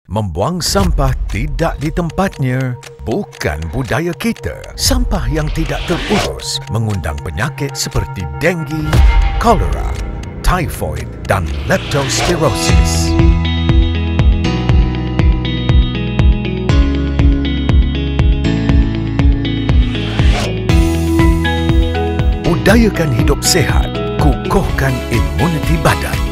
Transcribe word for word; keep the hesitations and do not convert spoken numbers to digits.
Membuang sampah tidak di tempatnya bukan budaya kita. Sampah yang tidak terurus mengundang penyakit seperti denggi, kolera, typhoid dan leptospirosis. Budayakan hidup sehat, kukuhkan imuniti badan.